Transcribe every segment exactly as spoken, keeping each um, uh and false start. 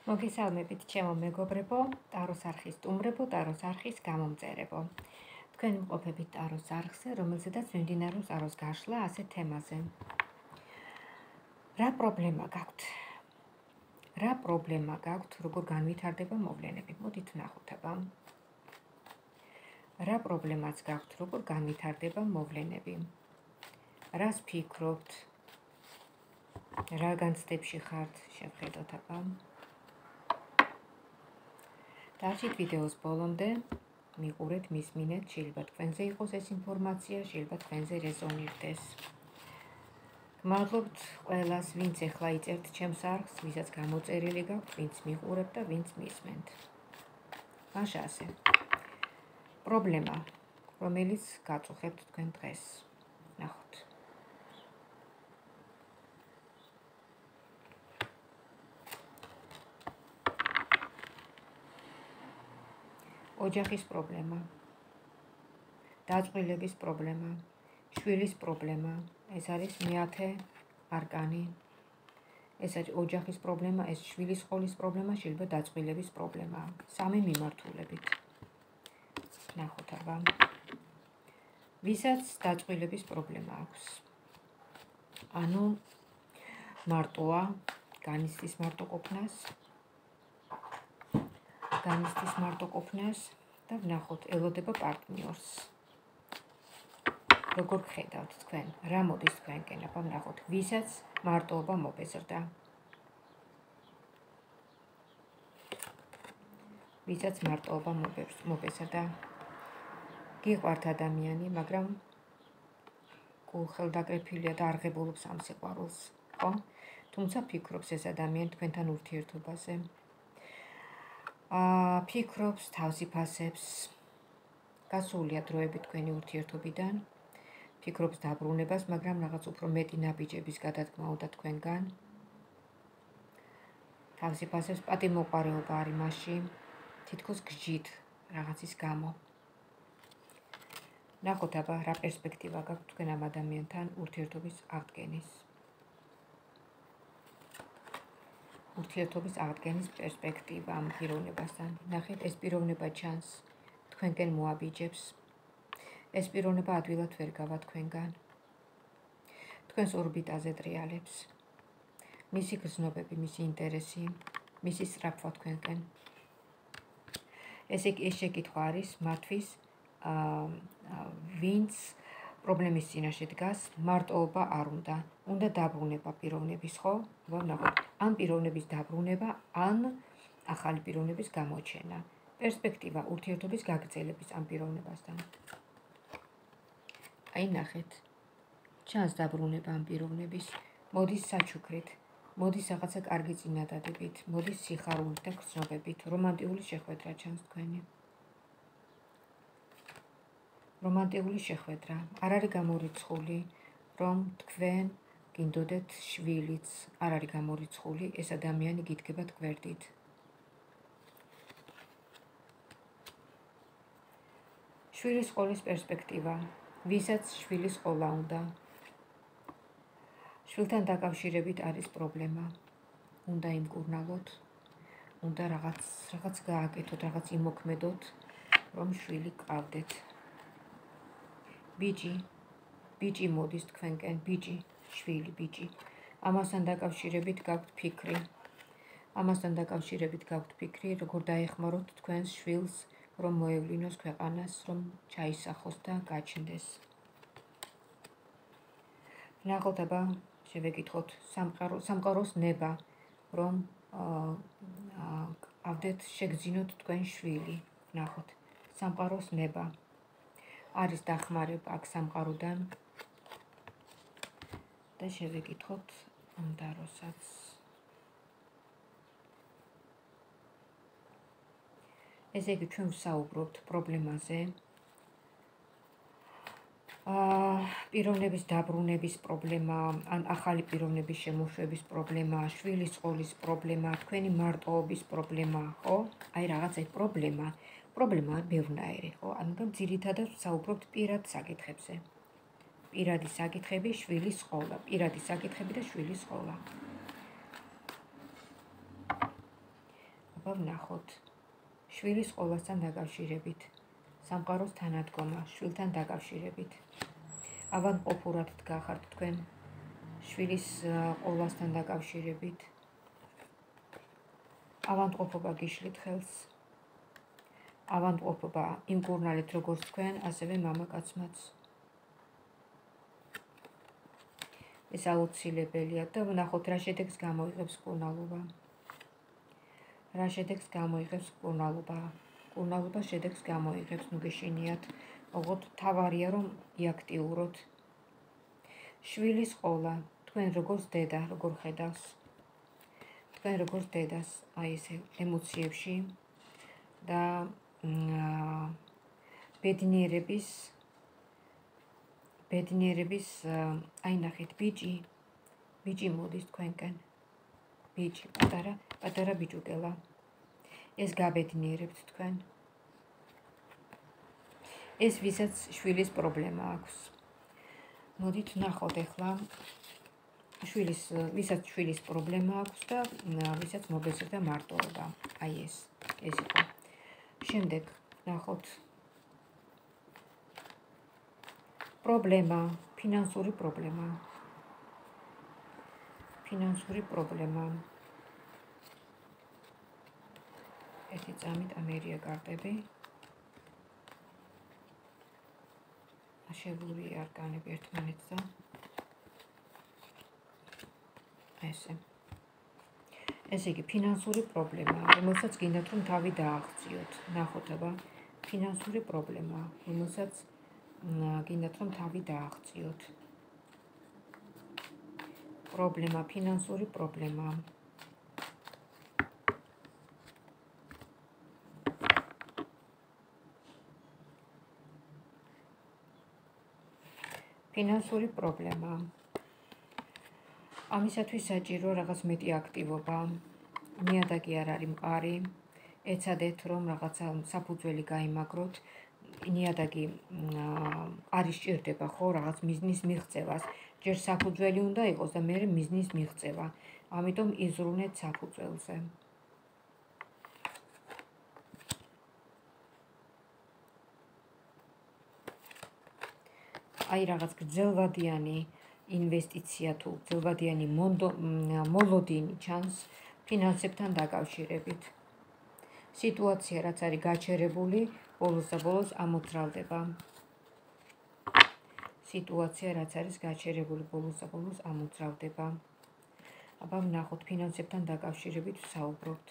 მოგესალმებით, ჩემო მეგობრებო, ტაროს არხის სტუმრებო, ტაროს არხის გამომწერებო. თქვენ იმყოფებით ტაროს არხზე, რომელზედაც მიმდინარეობს ტაროს გაშლა ასეთ თემაზე. რა პრობლემა გაქვთ? რა პრობლემა გაქვთ, როგორ განვითარდება მოვლენები? მოდით ვნახოთ აბა. რა პრობლემაც გაქვთ, როგორ განვითარდება მოვლენები? რას ფიქრობთ? რა განცდებში ხართ? შევხედოთ აბა. დავჭით ვიდეოს ბოლომდე, მიყურეთ, მისმინეთ, შეიძლება თქვენზე იყოს ეს ინფორმაცია, შეიძლება თქვენზე რეზონირდეს. გმადლობთ ყველას, ვინც ეხლა იწერთ ჩემს არხს, ვისაც გამოწერილი გაქვთ, ვინც მიყურებთ და ვინც მისმენთ. მაშა ასე. პრობლემა, რომელიც გაწუხებთ თქვენ დღეს. ნახოთ. ოჯახის პრობლემა, დაწყვილების პრობლემა, შვილის პრობლემა, ეს არის მეათე არკანი. ეს არის ოჯახის პრობლემა, ეს შვილის სკოლის პრობლემა, შეიძლება დაწყვილების პრობლემა. სამი მიმართულებით. ნახოთ აბა. ვისაც დაწყვილების პრობლემა აქვს. ანუ მარტოა, განიცდის მარტოყოფნას. განიცდის მარტოყოფნას და ვნახოთ, ელოდება პარტნიორს. როგორ გხედავთ თქვენ? რა მოდის თქვენკენ? აბა ვნახოთ, ვისაც მარტოობა მობეზრდა. ვისაც მარტოობა მობეზრდა. გიყვართ ადამიანი, მაგრამ გულხელდაკრეფილია და არღებულობს ამ სიყვარულს, ხო? თუმცა ფიქრობს ეს ადამიანი თქვენთან ურთიერთობაზე. აა ფიქრობს, თავსიფასებს, გასულია დროები თქვენი ურთიერთობიდან, ფიქრობს დაბრუნებას, მაგრამ რაღაც უფრო მეტი ნაბიჯების გადადგმა უნდა თქვენგან. თავსიფასებს, პატივმოყვარეობა არის მასში, თითქოს გჯით რაღაცის გამო. ნახოთ აბა, რა პერსპექტივა გაქვთ თქვენ ამ ადამიანთან ურთიერთობის აღდგენის. ურთიერთობის აღდგენის პერსპექტივა ამ პიროვნებასთან. ნახეთ, ეს პიროვნება ჩანს, თქვენკენ მოაბიჯებს. ეს პიროვნება ადვილად ვერ გავა თქვენგან. თქვენს ორბიტაზე ტრიალებს. მისი გრძნობები, მისი ინტერესი, მისი სწრაფვა თქვენკენ. ეს ეს შეკითხვა არის მართვის, ვინც პრობლემის წინაშე დგას, მარტოობა არ უნდა, უნდა დაბრუნება პიროვნების, ხო? ვნახოთ, ან პიროვნების დაბრუნება, ან ახალი პიროვნების გამოჩენა. პერსპექტივა ურთიერთობის გაგრძელების ამ პიროვნებასთან. აი ნახეთ, ჩანს დაბრუნება ამ პიროვნების, მოდის საჩუქრით, მოდის რაღაცა კარგი წინადადებით, მოდის სიხარულით და გრძნობებით, რომანტიკული შეხვედრა ჩანს თქვენი. რომანტიკული შეხვედრა, არ არის გამორიცხული, რომ თქვენ გინდოდეთ შვილიც, არ არის გამორიცხული, ეს ადამიანი გიდგებათ გვერდით. შვილის სკოლის პერსპექტივა, ვისაც შვილის სკოლა უნდა. შვილთან დაკავშირებით არის პრობლემა. უნდა იმკურნალოთ, უნდა რაღაც რაღაც გააკეთოთ, რაღაც იმოქმედოთ, რომ შვილი გყავდეთ. ბიჭი, ბიჭი მოდის თქვენკენ, ბიჭი, შვილი, ბიჭი. ამასთან დაკავშირებით გაქვთ ფიქრი. ამასთან დაკავშირებით გაქვთ ფიქრი, როგორ დაეხმაროთ თქვენს შვილს, რომ მოევლინოს ქვეყანას, რომ ჩაისახოს და გაჩნდეს. ნახოთ აბა, შევეკითხოთ სამყაროს ნება, რომ გყავდეთ, შეგძინოთ თქვენ შვილი. ნახოთ, სამყაროს ნება. არის დახმარება აქ სამყაროდან და შევეკითხოთ უნდა როსაც. ესე იგი, ჩვენ ვსაუბრობთ პრობლემაზე. აა პიროვნების დაბრუნების პრობლემა, ან ახალი პიროვნების შემოშვების პრობლემა, შვილის სკოლის პრობლემა, თქვენი მარტოობის პრობლემა, ხო? აი რაღაცა პრობლემა. პრობლემა ბევრნაირი, ხო? ანუ ძირითადად ვსაუბრობთ პირად საკითხებზე. პირადი საკითხები, შვილის სკოლა, პირადი საკითხები და შვილის სკოლა. აბა ვნახოთ. შვილის ყოლასთან დაკავშირებით, სამყაროს თანადგომა, შვილთან დაკავშირებით. ავადმყოფურად დგახართ თქვენ შვილის ყოლასთან დაკავშირებით. ავადმყოფობა გიშლით ხელს. ავადმყოფობა იმკურნალეთ როგორც თქვენ, ასევე მამაკაცმაც. ეს აუცილებელია და ვნახოთ რა შედეგს გამოიღებს მკურნალობა. რა შედეგს გამოიღებს მკურნალობა. მკურნალობა შედეგს გამოიღებს, ნუ გეშინიათ, ოღონდ თავარია რომ იაქტიუროთ. შვილის ყოლა, თქვენ როგორც დედა, როგორ ხედავს? თქვენ როგორც დედას, აი ეს ემოციებში და ბედნიერების ბედნიერების აი ნახეთ, ბიჭი, ბიჭი მოდის თქვენკენ. ბიჭი, პატარა, პატარა ბიჭუკელა. ეს გაბედნიერებთ თქვენ. ეს ვისაც შვილის პრობლემა აქვს. მოდით ნახოთ ახლა შვილის, ვისაც შვილის პრობლემა აქვს და ვისაც მობეზრდა მარტოობა. აი ეს, ეს იყო. შემდეგ ნახოთ პრობლემა, ფინანსური პრობლემა. ფინანსური პრობლემა. ერთი წამით ამერია კარტები. აშებული არკანები ერთმანეთსა. ესე. ესე იგი, ფინანსური პრობლემა, რომელსაც გინდათ რომ თავი დააღწიოთ. ნახოთ აბა, ფინანსური პრობლემა, რომელსაც გინდათ რომ თავი დააღწიოთ. პრობლემა, ფინანსური პრობლემა. ფინანსური პრობლემა. ამისათვის საჭირო რაღაც მეტი აქტივობა. ნიადაგი არ არის მყარი. ეცადეთ რომ რაღაცა საფუძველი გაიმაგროთ. ნიადაგი არის სჭირდება ხო რაღაც მიზნის მიღწევას. ჯერ საფუძველი უნდა იყოს და მერე მიზნის მიღწევა. ამიტომ იზრუნეთ საფუძველზე. აი რაღაც გრძელვადიანი ინვესტიცია თუ გრძელვადიანი მოლოდინი ჩანს ფინანსებთან დაკავშირებით. სიტუაცია რაც არის გაჩერებული, ბოლოს და ბოლოს ამოძრავდება. სიტუაცია რაც არის გაჩერებული, ბოლოს და ბოლოს ამოძრავდება. აბა ვნახოთ ფინანსებთან დაკავშირებით ვსაუბრობთ.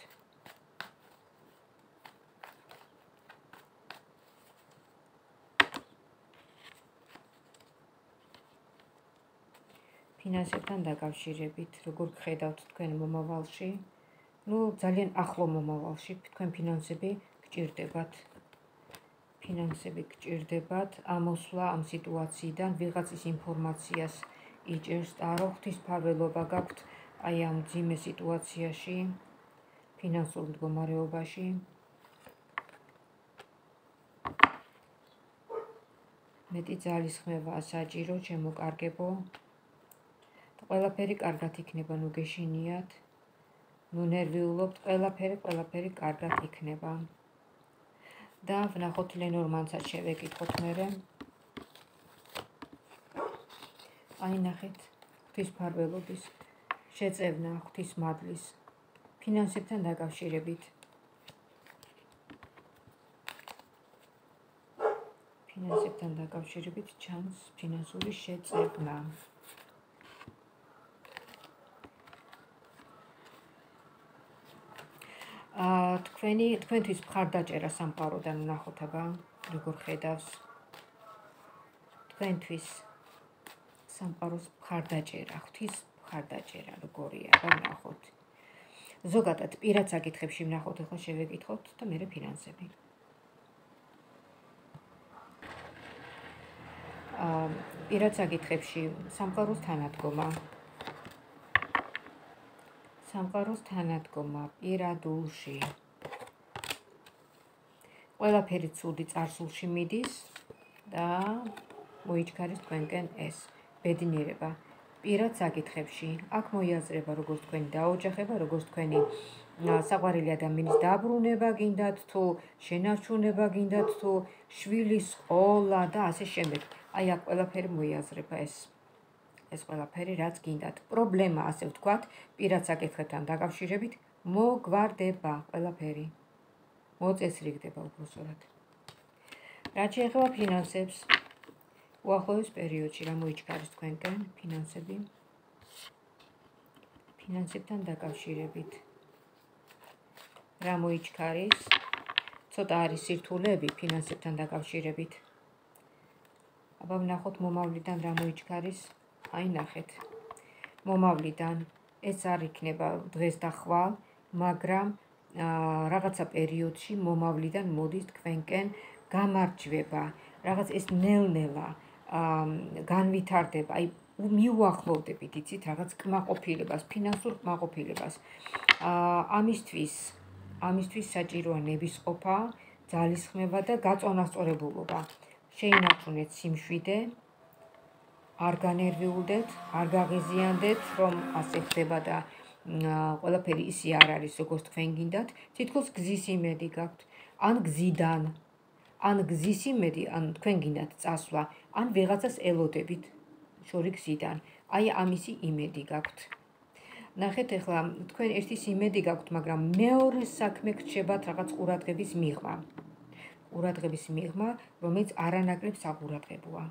ფინანსებთან დაკავშირებით, როგორ გხედავთ თქვენ მომავალში, ну ძალიან ახლო მომავალში თქვენ ფინანსები გჭირდებათ. ფინანსები გჭირდებათ, ამოსვლა ამ სიტუაციიდან ვიღაცის ინფორმაციას იჭერს ტარო, ღვთისმფარველობა გაქვთ აი ამ მძიმე სიტუაციაში, ფინანსურ მდგომარეობაში. მეტი ძალისხმევაა საჭირო, შემოკარგებო. ყველაფერი კარგად იქნება, ნუ გეშინიათ, ნუ ნერვიულობთ, ყველაფერი, ყველაფერი კარგად იქნება. და ვნახოთ ლენორმანსაც შევეკითხოთ მერე. აი ნახეთ, ღვთისმფარველობის შეწევნა, ღვთისმადლის, ფინანსებთან დაკავშირებით. ფინანსებთან დაკავშირებით ჩანს ფინანსური შეწევნა. თქვენი თქვენთვის მხარდაჭერა სამყაროდან ვნახოთ აბა, როგორ ხედავს. თქვენთვის სამყაროს მხარდაჭერა, ღვთის მხარდაჭერა როგორია, აბა ვნახოთ. ზოგადად პირად საკითხებში ვნახოთ, ახლა შევეკითხოთ და მერე ფინანსები. პირად საკითხებში სამყაროს თანადგომა. სამყაროს თანადგომა პირადულში. ყველაფერი ცუდი წარსულში მიდის და მოიჩქარის თქვენკენ ეს ბედნიერება. პირად საკითხებში. აქ მოიაზრება როგორც თქვენი დაოჯახება, როგორც თქვენი საყვარელი ადამიანის დაბრუნება გინდათ თუ შენარჩუნება გინდათ თუ შვილის სკოლა და ასე შემდეგ. აი აქ ყველაფერი მოიაზრება ეს. ეს ყველაფერი რაც გინდათ. პრობლემა, ასე ვთქვათ, პირად საკითხებთან დაკავშირებით მოგვარდება ყველაფერი. მოწესრიგდება უბრალოდ. რაც შეეხება ფინანსებს, უახლოეს პერიოდში რა მოიჩქარეს თქვენკენ ფინანსები? ფინანსებთან დაკავშირებით. რა მოიჩქარის? ცოტა არის სირთულეები ფინანსებთან დაკავშირებით. აბა ვნახოთ მომავლიდან რა მოიჩქარის? აი ნახეთ. მომავლიდან ეს არ იქნება დღეს და ხვალ, მაგრამ რაღაცა პერიოდში მომავლიდან მოდის თქვენკენ გამარჯვება. რაღაც ეს ნელ-ნელა განვითარდება, აი მიუახლოვდებით, იცით, რაღაც კმაყოფილებას, ფინანსურ კმაყოფილებას. ამისთვის, ამისთვის საჭიროა ნებისყოფა, ძალისხმევა და გაწონასწორებულობა. შეინარჩუნეთ სიმშვიდე, არ განერვიულდეთ, არ გაღიზიანდეთ, რომ ასე ხდება და ყველაფერი ისე არ არის, როგორც თქვენ გინდათ. თითქოს გზის იმედი გაქვთ, ან გზიდან, ან გზის იმედი, ან თქვენ გინდათ წასვლა, ან ვიღაცას ელოდებით შორი გზიდან. აი ამისი იმედი გაქვთ. ნახეთ ახლა თქვენ ერთის იმედი გაქვთ, მაგრამ მეორე საქმე გრჩებათ რაღაც ყურადღების მიღმა. ყურადღების მიღმა, რომელიც არანაკლებ საყურადღებოა.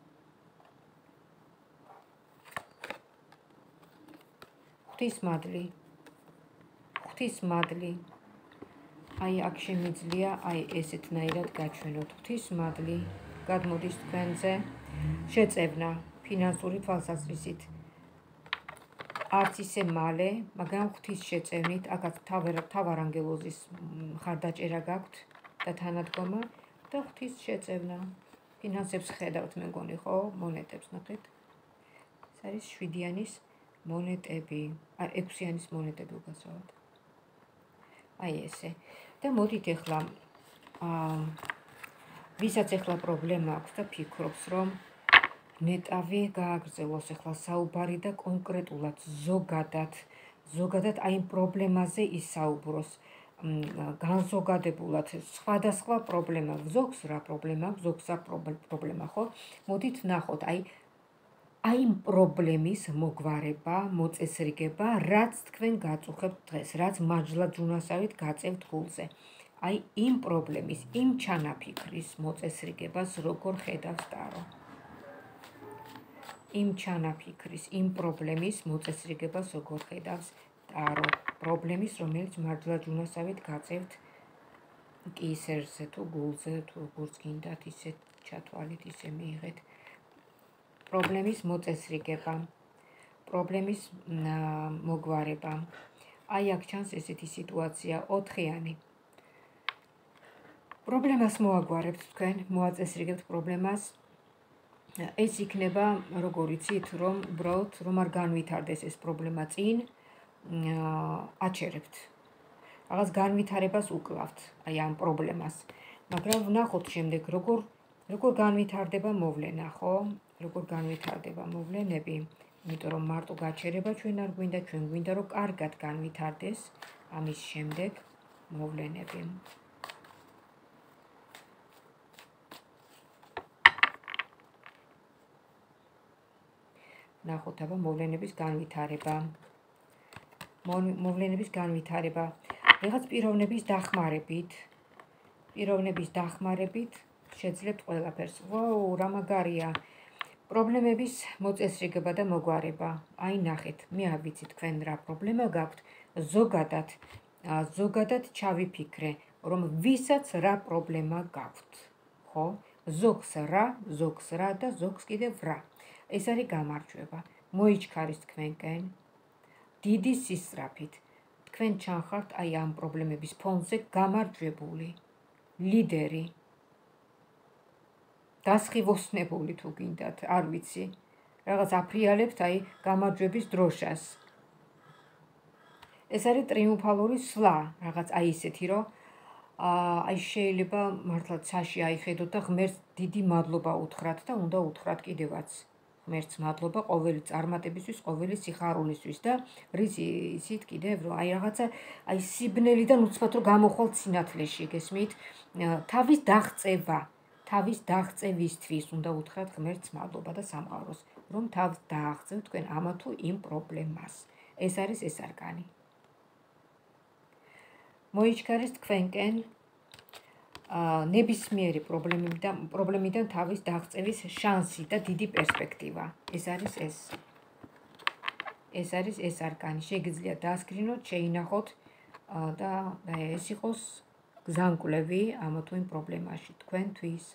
ღვთისმადლი. ღვთისმადლი. აი აქ შემიძლია აი ესეთნაირად გაჩვენოთ. ღვთისმადლი გადმოდის თქვენზე, შეწევნა ფინანსური თვალსაზრისით. არც ისე მალე, მაგრამ ღვთის შეწევნით, აქაც მთავარანგელოზის მხარდაჭერა გაქვთ და თანადგომა და ღვთის შეწევნა. ფინანსებს ხედავთ მე მგონი, ხო? მონეტებს ნახეთ. ეს არის შვიდიანის მონეტები, აი ექვსიანის მონეტები უგასავად. აი ესე. და მოდით ახლა აა ვისაც ახლა პრობლემა აქვს და ფიქრობს, რომ ნეტავი გააგრძელოს ახლა საუბარი და კონკრეტულად ზოგადად, ზოგადად აი პრობლემაზე ისაუბროს. განზოგადებულად სხვადასხვა პრობლემა, ზოგს რა პრობლემა, ზოგს რა პრობლემა, ხო? მოდით ვნახოთ, აი აი იმ პრობლემის მოგვარება, მოწესრიგება, რაც თქვენ გაწუხებთ დღეს, რაც მარჯვლა-ჯუნასავით გაწევთ გულზე. აი იმ პრობლემის, იმ ჩანაფიქრის მოწესრიგებას როგორ ხედავს ტარო? იმ ჩანაფიქრის, იმ პრობლემის მოწესრიგებას როგორ ხედავს ტარო? პრობლემის, რომელიც მარჯვლა-ჯუნასავით გაწევთ კისერზე თუ გულზე, თუ როგორც გინდათ, ისე ჩათვალით, ისე მიიღეთ. პრობლემის მოწესრიგება, პრობლემის მოგვარება. აი აქ ჩანს ესეთი სიტუაცია, ოთხიანი. პრობლემას მოაგვარებთ თქვენ, მოაწესრიგებთ პრობლემას. ეს იქნება, როგორ იცით, რომ უბრალოდ რომ არ განვითარდეს ეს პრობლემა წინ, აჩერებთ. რაღაც განვითარებას უკლავთ, აი ამ პრობლემას. მაგრამ ვნახოთ შემდეგ, როგორ როგორ განვითარდება მოვლენა, ხო? როგორ განვითარდება მოვლენები, იმიტომ რომ მარტო გაჩერება ჩვენ არ გვინდა, ჩვენ გვინდა რომ კარგად განვითარდეს ამის შემდეგ მოვლენები. ნახოთ აბა მოვლენების განვითარება. მოვლენების განვითარება. რაღაც პიროვნების დახმარებით, პიროვნების დახმარებით შეძლებთ ყველაფერს. ვაუ, რა მაგარია. პრობლემების მოწესრიგება და მოგვარება. აი ნახეთ, მე არ ვიცი თქვენ რა პრობლემა გაქვთ, ზოგადად, ზოგადად ჩავიფიქრე, რომ ვისაც რა პრობლემა გაქვთ, ხო? ზოგს რა, ზოგს რა და ზოგს კიდევ რა. ეს არის გამარჯვება. მოიჩქარის თქვენკენ დიდი სისწრაფით. თქვენ ჩანხართ აი ამ პრობლემების ფონზე გამარჯვებული, ლიდერი. დასხივოსნებული თუ გინდათ, არ ვიცი. რაღაც აფრიალებთ აი გამარჯვების დროშას. ეს არის ტრიუმფალური სვლა, რაღაც აი ისეთი, რომ აი შეიძლება მართლა ცაში აიხედოთ და ღმერთს დიდი მადლობა უთხრათ და უნდა უთხრათ კიდევაც. ღმერთს მადლობა ყოველი წარმატებისთვის, ყოველი სიხარულისთვის და რის ისით კიდევ რომ აი რაღაცა აი სიბნელიდან უცბად რომ გამოვხვალ სინათლეში, გესმით? თავის დაღწევა, თავის დაღწევისთვის უნდა უთხრათ ღმერთს მადლობა და სამყაროს, რომ თავს დააღწევ თქვენ ამა თუ იმ პრობლემას. ეს არის ეს არკანი. მოიჩქარეს თქვენკენ ნებისმიერი პრობლემიდან პრობლემიდან თავის დაღწევის შანსი და დიდი პერსპექტივა. ეს არის ეს. ეს არის ეს არკანი. შეგიძლიათ დასკრინოთ, შეინახოთ და ეს იყოს გზანკვლევი ამა თუ იმ პრობლემაში თქვენთვის.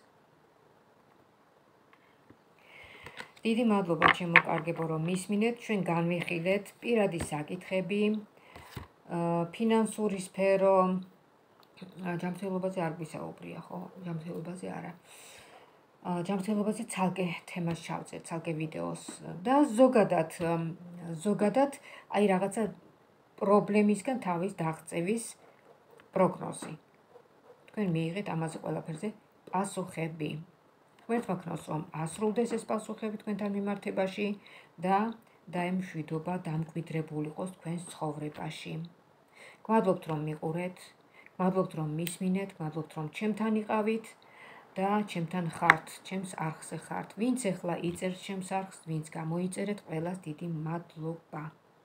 დიდი მადლობა ჩემო კარგებო, რომ მისმინეთ, ჩვენ განვიხილეთ პირადი საკითხები, ფინანსური სფერო, ჯანმრთელობაზე არ გვისაუბრია, ხო? ჯანმრთელობაზე არა. ჯანმრთელობაზე ცალკე თემას ჩავწერთ, ცალკე ვიდეოს და ზოგადად ზოგადად აი რაღაცა პრობლემისგან თავის დაღწევის პროგნოზი. თქვენ მიიღეთ ამაზე ყველაფერზე პასუხები. ღმერთმა ქნას რომ ასრულდეს ეს პასუხები თქვენთან მიმართებაში და დაემშვიდობა დამკვიდრებული იყოს თქვენს ცხოვრებაში. გმადლობთ რომ მიყურეთ, გმადლობთ რომ მისმინეთ, გმადლობთ რომ ჩემთან იყავით და ჩემთან ხართ, ჩემს არხზე ხართ. ვინც ახლა იწერს ჩემს არხს, ვინც გამოიწერეთ, ყველას დიდი მადლობა.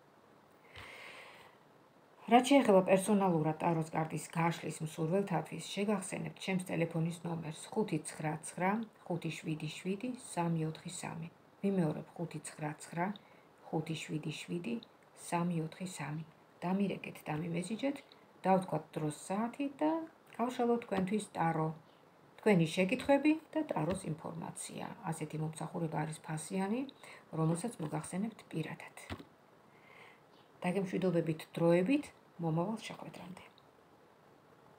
რაც შეეხება პერსონალურად ტაროს კარტის გაშლის მსურველთათვის, შეგახსენებთ ჩემს ტელეფონის ნომერს ხუთი ცხრა ცხრა ხუთი შვიდი შვიდი სამი ოთხი სამი. ვიმეორებ ხუთი ცხრა ცხრა ხუთი შვიდი შვიდი სამი ოთხი სამი. დამირეკეთ და მიმესიჯეთ, დავთქვათ დროს საათი და გავშალოთ თქვენთვის ტარო. თქვენი შეკითხვები და ტაროს ინფორმაცია. ასეთი მომსახურება არის ფასიანი, რომელსაც მოგახსენებთ პირადად. დაგემშვიდობებით დროებით, მომავალ შეხვედრამდე.